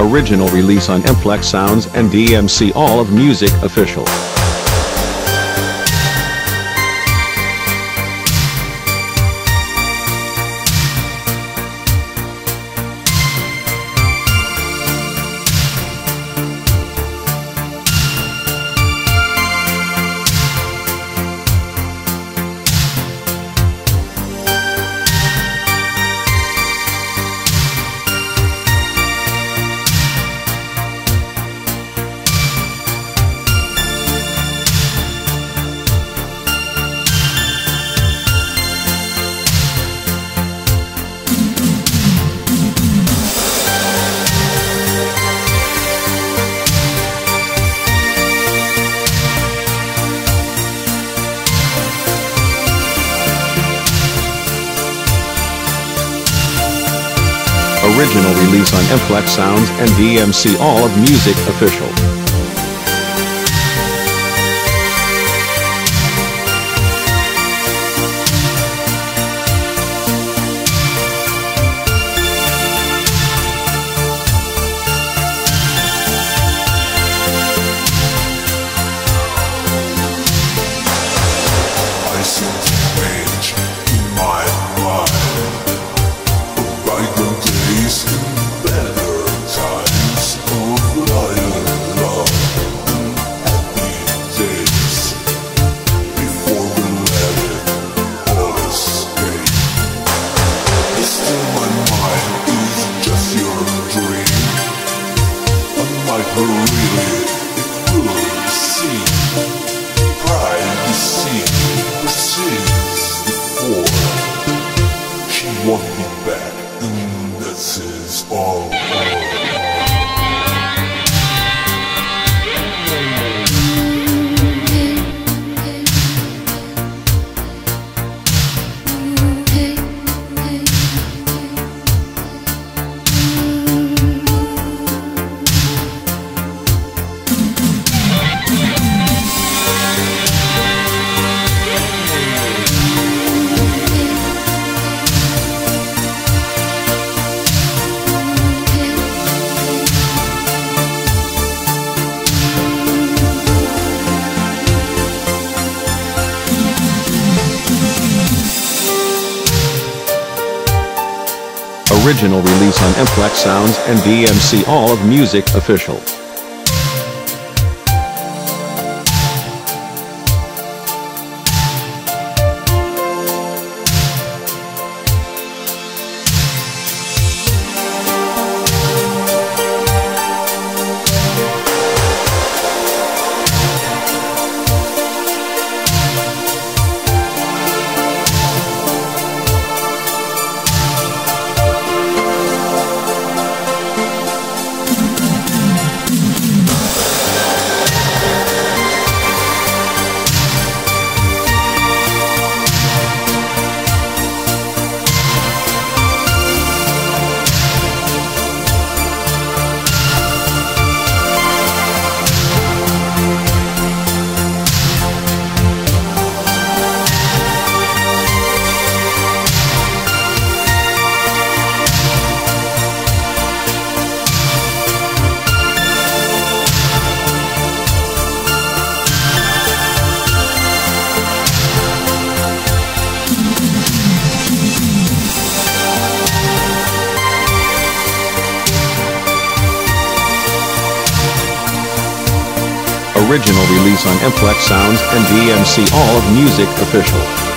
Original release on Mflex Sounds and DMC Allofmusic official. Original release on Mflex Sounds and DMC Allofmusic official. I sense change in my mind. Bygone days and better times of lion love and happy days before we let it all escape. Still my mind is just your dream. Unlike her really, it will seem. Pride deceived persists before. She won't be back. This is all. Original release on Mflex Sounds and DMC Allofmusic official. Original release on Mflex Sounds and DMC Allofmusic official.